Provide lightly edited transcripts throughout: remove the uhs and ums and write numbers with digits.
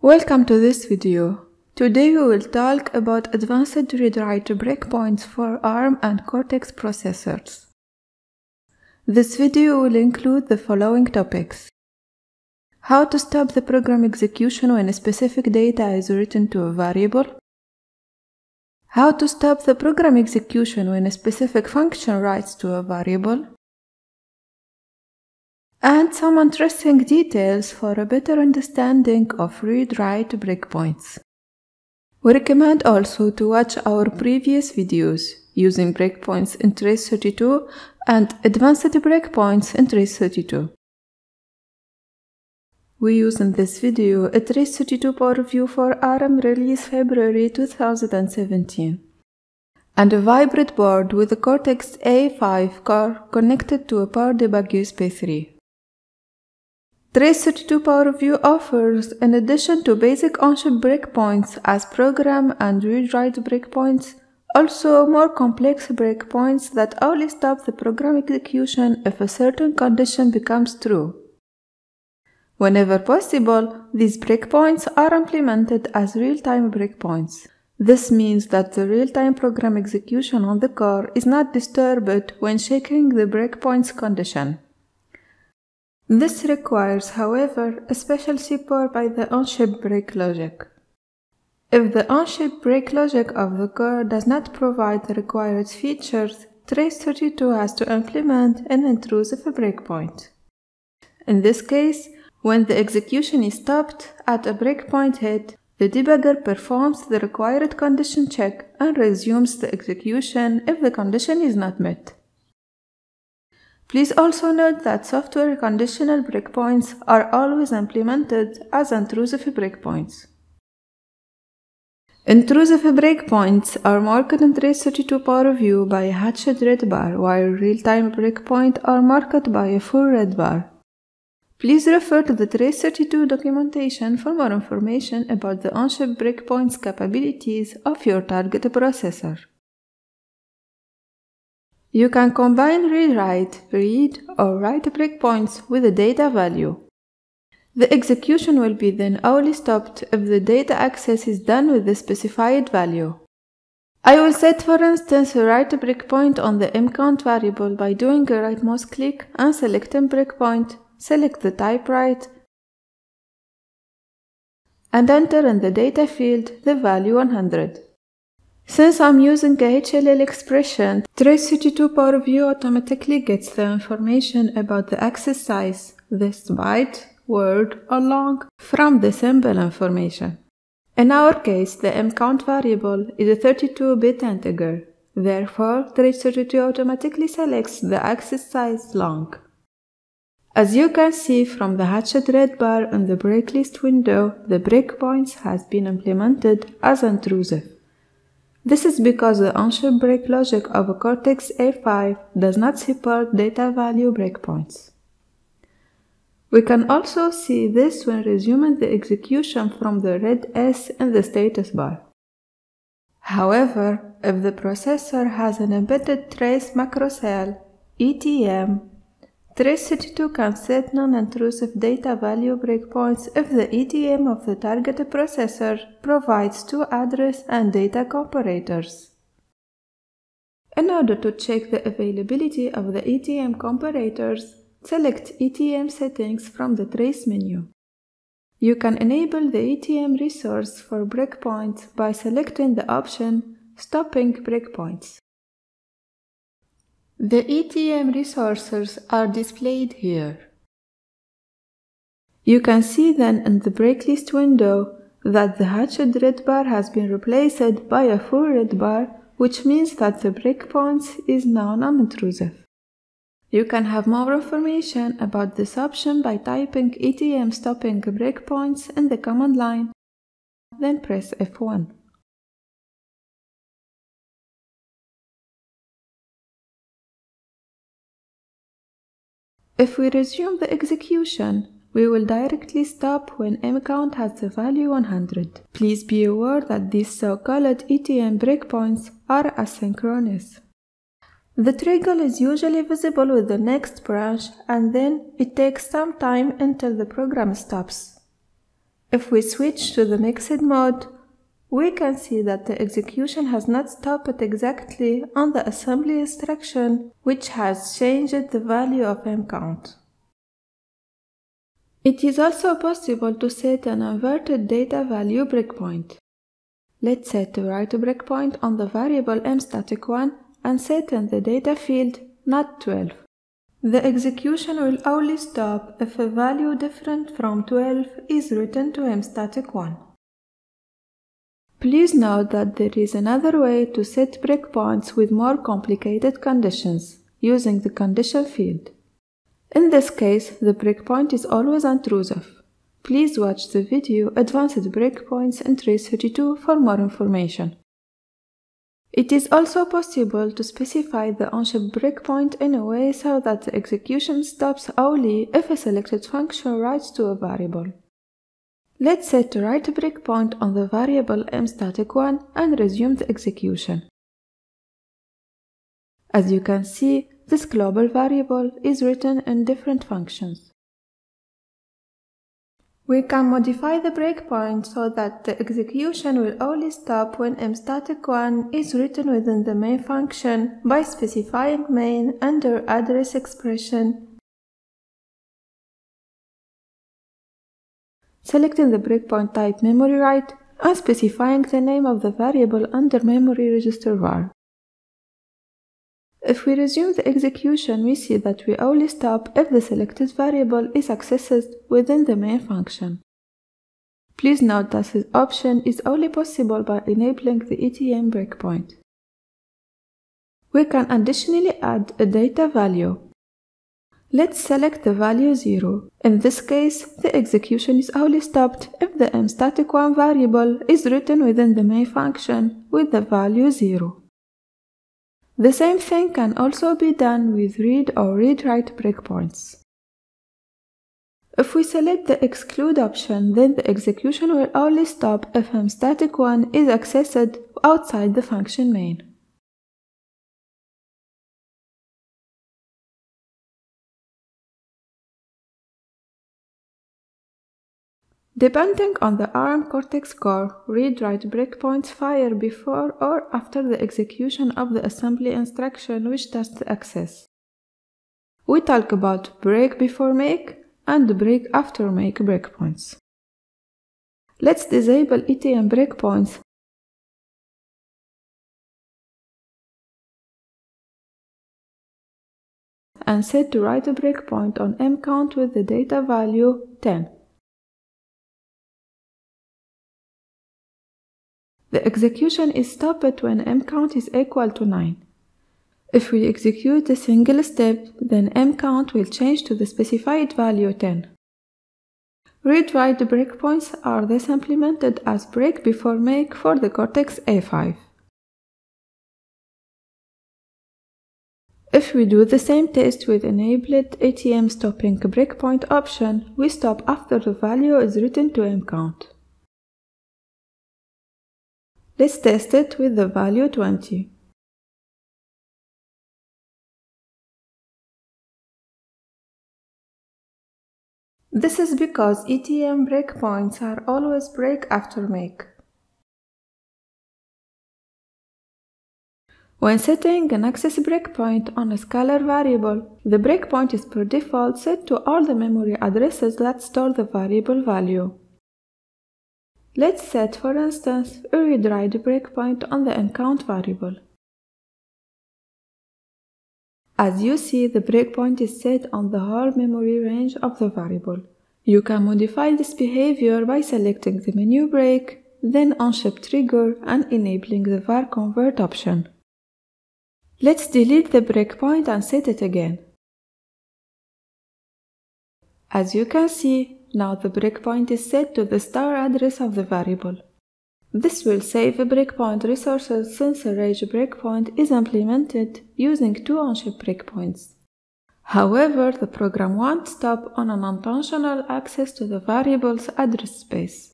Welcome to this video. Today we will talk about advanced read-write breakpoints for ARM and Cortex processors. This video will include the following topics: how to stop the program execution when specific data is written to a variable, how to stop the program execution when a specific function writes to a variable, and some interesting details for a better understanding of read-write breakpoints. We recommend also to watch our previous videos using breakpoints in Trace32 and advanced breakpoints in Trace32. We use in this video a Trace32 PowerView for ARM release February 2017 and a Hybrid board with a Cortex A5 core connected to a PowerDebug USB 3. Trace32 PowerView offers, in addition to basic on-chip breakpoints as program and read-write breakpoints, also more complex breakpoints that only stop the program execution if a certain condition becomes true. Whenever possible, these breakpoints are implemented as real-time breakpoints. This means that the real-time program execution on the core is not disturbed when checking the breakpoint's condition. This requires, however, a special support by the on-chip break logic. If the on-chip break logic of the core does not provide the required features, Trace32 has to implement an intrusive breakpoint. In this case, when the execution is stopped at a breakpoint hit, the debugger performs the required condition check and resumes the execution if the condition is not met. Please also note that software conditional breakpoints are always implemented as intrusive breakpoints. Intrusive breakpoints are marked in Trace32 PowerView by a hatched red bar, while real-time breakpoints are marked by a full red bar. Please refer to the Trace32 documentation for more information about the on-chip breakpoints capabilities of your target processor. You can combine read-write, read, or write breakpoints with a data value. The execution will be then only stopped if the data access is done with the specified value. I will set, for instance, a write breakpoint on the mcount variable by doing a right mouse click and selecting breakpoint, select the type write, and enter in the data field the value 100. Since I'm using a HLL expression, Trace32 PowerView automatically gets the information about the access size, this byte, word, or long, from the symbol information. In our case, the mcount variable is a 32-bit integer. Therefore, Trace32 automatically selects the access size long. As you can see from the hatched red bar in the breaklist window, the breakpoints has been implemented as intrusive. This is because the on-chip break logic of a Cortex A5 does not support data value breakpoints. We can also see this when resuming the execution from the red S in the status bar. However, if the processor has an embedded trace macro cell, ETM, Trace32 can set non-intrusive data value breakpoints if the ETM of the target processor provides two address and data comparators. In order to check the availability of the ETM comparators, select ETM settings from the Trace menu. You can enable the ETM resource for breakpoints by selecting the option Stopping Breakpoints. The ETM resources are displayed here. You can see then in the breaklist window that the hatched red bar has been replaced by a full red bar, which means that the breakpoints is now non-intrusive. You can have more information about this option by typing ETM stopping breakpoints in the command line, then press F1. If we resume the execution, we will directly stop when mcount has the value 100. Please be aware that these so-called ETM breakpoints are asynchronous. The trigger is usually visible with the next branch, and then it takes some time until the program stops. If we switch to the mixed mode, we can see that the execution has not stopped exactly on the assembly instruction, which has changed the value of mcount. It is also possible to set an inverted data value breakpoint. Let's set the write breakpoint on the variable mstatic1 and set in the data field not 12. The execution will only stop if a value different from 12 is written to mstatic1. Please note that there is another way to set breakpoints with more complicated conditions, using the condition field. In this case, the breakpoint is always intrusive. Please watch the video Advanced Breakpoints in Trace32 for more information. It is also possible to specify the on-chip breakpoint in a way so that the execution stops only if a selected function writes to a variable. Let's set the write breakpoint on the variable mstatic1 and resume the execution. As you can see, this global variable is written in different functions. We can modify the breakpoint so that the execution will only stop when mstatic1 is written within the main function by specifying main under address expression, selecting the breakpoint type memory write, and specifying the name of the variable under memory register var. If we resume the execution, we see that we only stop if the selected variable is accessed within the main function. Please note that this option is only possible by enabling the ETM breakpoint. We can additionally add a data value. Let's select the value 0. In this case, the execution is only stopped if the mstatic1 variable is written within the main function with the value 0. The same thing can also be done with read or read-write breakpoints. If we select the exclude option, then the execution will only stop if mstatic1 is accessed outside the function main. Depending on the ARM Cortex core, read-write breakpoints fire before or after the execution of the assembly instruction which does the access. We talk about break before make and break after make breakpoints. Let's disable ETM breakpoints and set the write breakpoint on mcount with the data value 10. The execution is stopped when mcount is equal to 9. If we execute a single step, then mcount will change to the specified value 10. Read-write breakpoints are thus implemented as break before make for the Cortex A5. If we do the same test with enabled ATM stopping breakpoint option, we stop after the value is written to mcount. Let's test it with the value 20. This is because ETM breakpoints are always break after make. When setting an access breakpoint on a scalar variable, the breakpoint is per default set to all the memory addresses that store the variable value. Let's set, for instance, a read-write breakpoint on the mcount variable. As you see, the breakpoint is set on the whole memory range of the variable. You can modify this behavior by selecting the menu break, then on-chip trigger and enabling the var convert option. Let's delete the breakpoint and set it again. As you can see, now the breakpoint is set to the star address of the variable. This will save breakpoint resources since a rage breakpoint is implemented using two on-chip breakpoints. However, the program won't stop on an unintentional access to the variable's address space.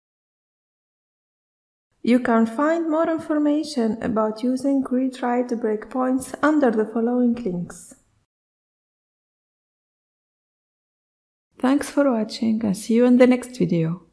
You can find more information about using read-write breakpoints under the following links. Thanks for watching and see you in the next video.